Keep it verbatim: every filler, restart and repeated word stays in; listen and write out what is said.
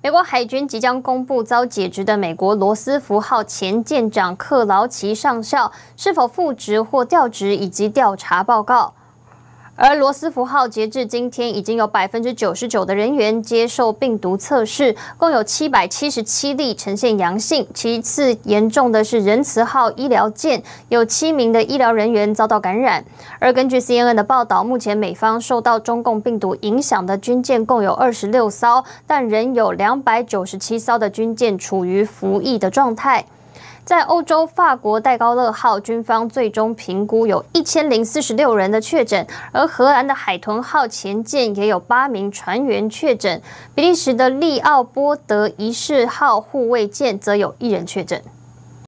美国海军即将公布遭解职的美国罗斯福号前舰长克劳奇上校是否复职或调职以及调查报告。而罗斯福号截至今天已经有百分之九十九的人员接受病毒测试，共有七百七十七例呈现阳性。其次严重的是仁慈号医疗舰，有七名的医疗人员遭到感染。而根据 C N N 的报道，目前美方受到中共病毒影响的军舰共有二十六艘，但仍有两百九十七艘的军舰处于服役的状态。在欧洲，法国戴高乐号军方最终评估有一千零四十六人的确诊，而荷兰的海豚号前舰也有八名船员确诊，比利时的利奥波德一世号护卫舰则有一人确诊。